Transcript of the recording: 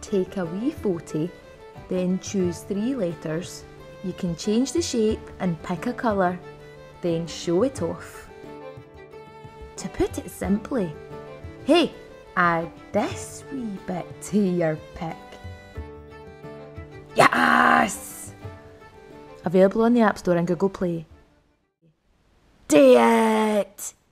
take a wee photo, then choose 3 letters. You can change the shape and pick a colour, then show it off. To put it simply, hey, add this wee bit to your pic. Yes! Available on the App Store and Google Play. Do it!